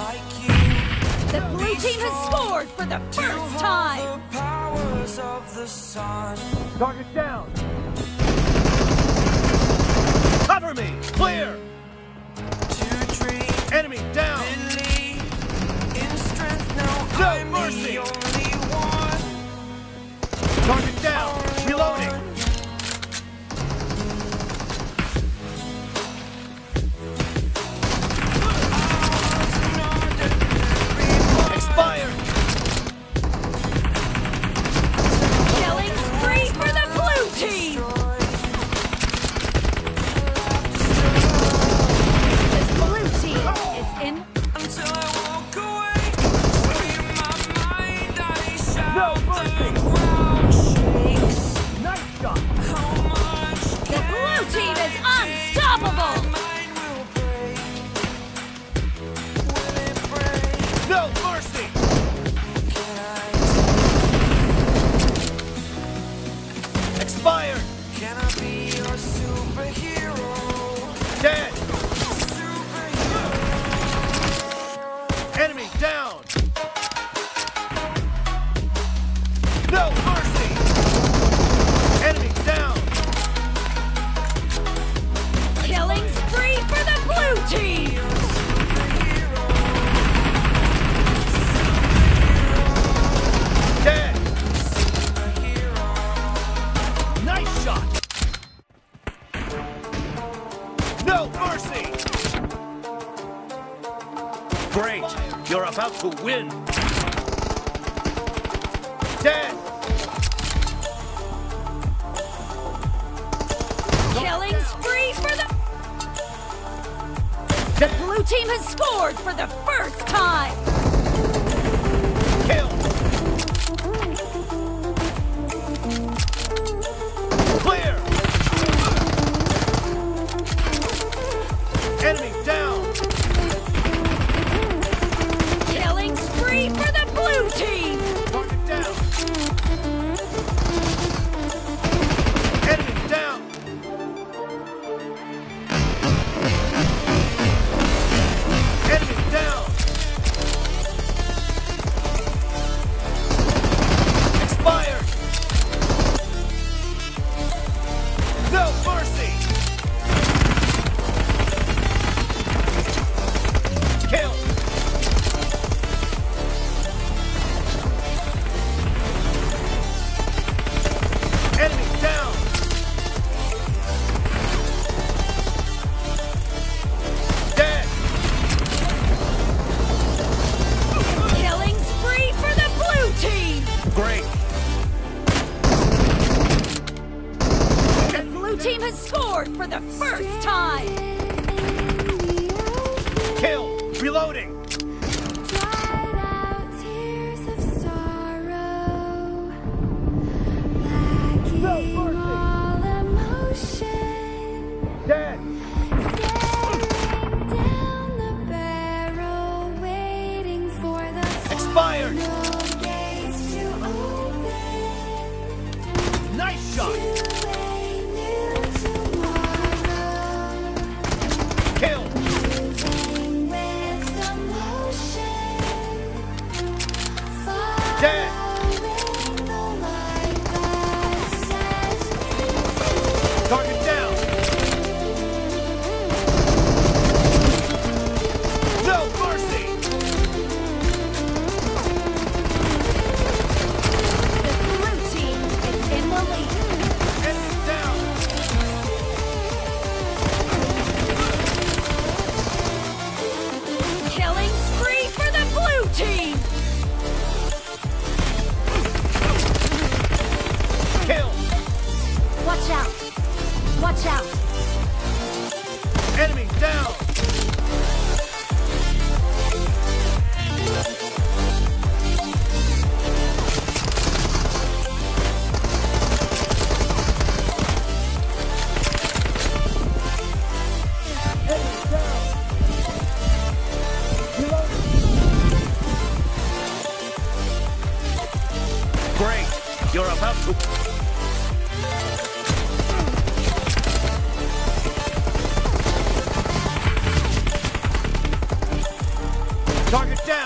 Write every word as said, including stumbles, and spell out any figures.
The blue team has scored for the first time! Target down! Cover me! Clear! Enemy down! No mercy! Target down! Reloading! Expired! Killing spree for the blue team! The blue team is in... Until I walk away, in my mind I shout. No mercy! The ground shakes. Nice shot! How much The blue team is unstoppable! mind will break? Will it break? No mercy! Can I Expired! Can I be your superhero? Dead! Superhero. Enemy down! No mercy! Enemy down! Killing spree for the blue team! Dead! Nice shot! No mercy! Great! You're about to win! Dead! Killing spree for the... The blue team has scored for the first time! Kill! Clear! Enemy down! Killing spree for the blue team! Target down! Enemy down! Enemy down! Expired! No mercy! Kill! Enemy down! Dead! Killing spree for the blue team! Great! The blue team has scored for the first time! Kill! Reloading! Dried out tears of sorrow, lacking No mercy. all emotion, Dead! staring down the barrel, waiting for the Expired! final gates to open Nice shot! to a new tomorrow. Kill! Moving with the motion, Dead! following the light that sets me Target down! No mercy! The blue team is in the lead. Enemy down! Killing spree for the blue team! Kill! Watch out! Watch out! Enemy down! Enemy down! Reloading! Great! You're about to... Target down.